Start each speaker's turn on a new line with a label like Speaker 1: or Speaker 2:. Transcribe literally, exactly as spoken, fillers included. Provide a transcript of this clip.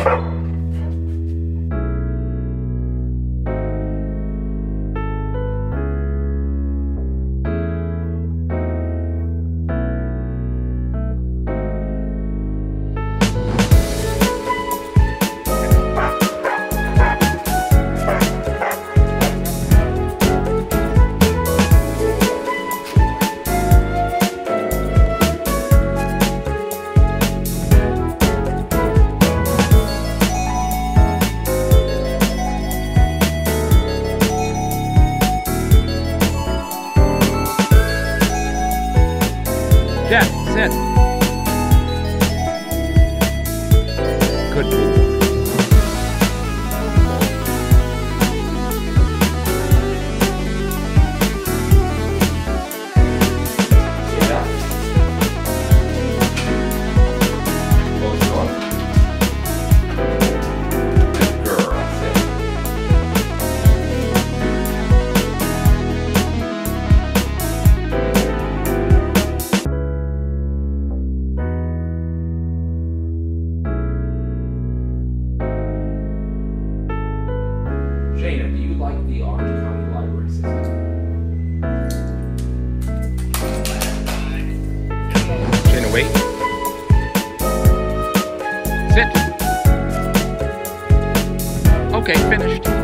Speaker 1: Jeff, sit. Good boy.
Speaker 2: Yeah. Close the door. Good girl. Sit. Shayna, do you like the Orange County Library System?
Speaker 1: Shayna, wait. Sit. Okay, finished.